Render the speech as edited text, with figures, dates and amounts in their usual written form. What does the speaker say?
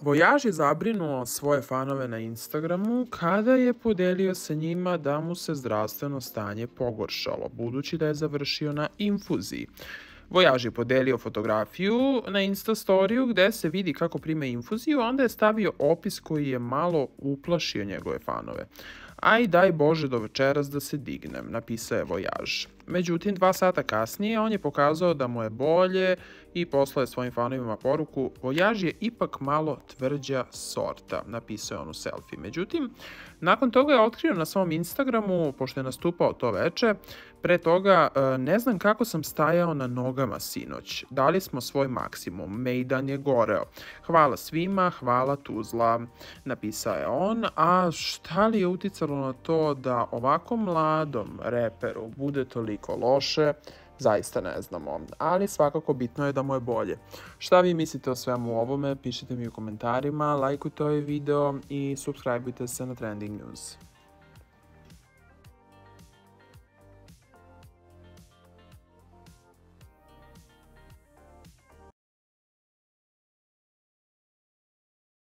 Vojaž je zabrinuo svoje fanove na Instagramu kada je podelio sa njima da mu se zdravstveno stanje pogoršalo, budući da je završio na infuziji. Vojaž je podelio fotografiju na Instastoriju gde se vidi kako prima infuziju, onda je stavio opis koji je malo uplašio njegove fanove. Aj daj Bože do večeras da se dignem, napisao je Vojaž. Međutim, 2 sata kasnije on je pokazao da mu je bolje i poslao je svojim fanovima poruku: Vojaž je ipak malo tvrđa sorta, napisao je on u selfie. Međutim, nakon toga je otkrio na svom Instagramu, pošto je nastupao to veče, pre toga: ne znam kako sam stajao na nogama sinoć, dali smo svoj maksimum, mejdan je goreo. Hvala svima, hvala Tuzla, napisao je on. A šta li je uticalo na to da ovako mladom reperu bude toliko loše, zaista ne znamo, ali svakako bitno je da mu je bolje. Šta vi mislite o svemu ovome? Pišite mi u komentarima, lajkujte ovaj video i subscribeujte se na Trending News.